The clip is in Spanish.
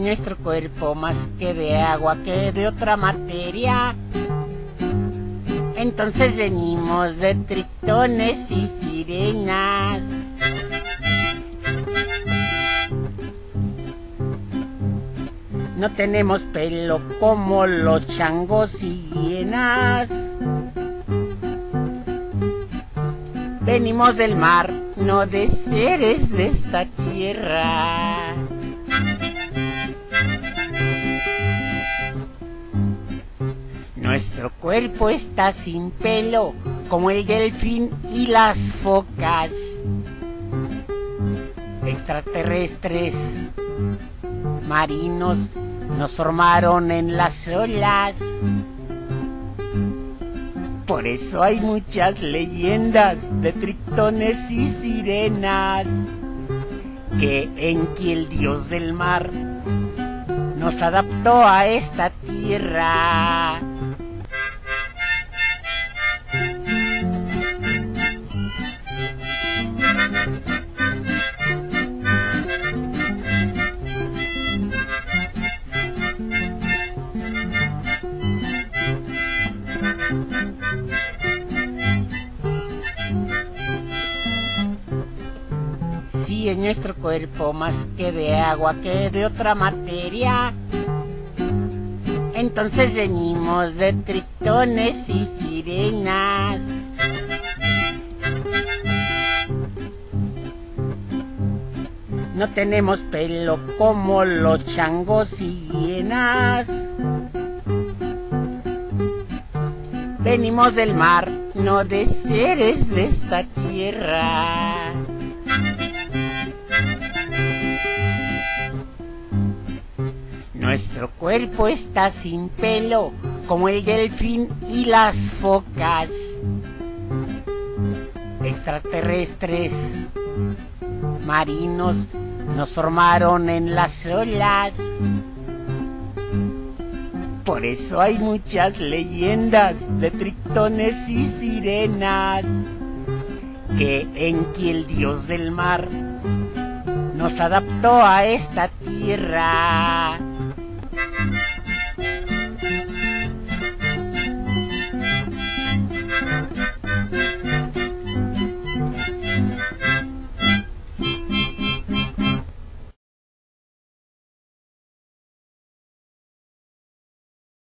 nuestro cuerpo más que de agua que de otra materia. Entonces venimos de tritones y sirenas. No tenemos pelo como los changos y hienas. Venimos del mar, no de seres de esta tierra. Nuestro cuerpo está sin pelo, como el delfín y las focas. Extraterrestres marinos nos formaron en las olas. Por eso hay muchas leyendas de tritones y sirenas, que Enki, el dios del mar, nos adaptó a esta tierra. Sí, en nuestro cuerpo más que de agua que de otra materia. Entonces venimos de tritones y sirenas. No tenemos pelo como los changos y hienas. Venimos del mar, no de seres de esta tierra. Nuestro cuerpo está sin pelo, como el delfín y las focas. Extraterrestres marinos nos formaron en las olas. Por eso hay muchas leyendas de tritones y sirenas, que Enki, el dios del mar, nos adaptó a esta tierra.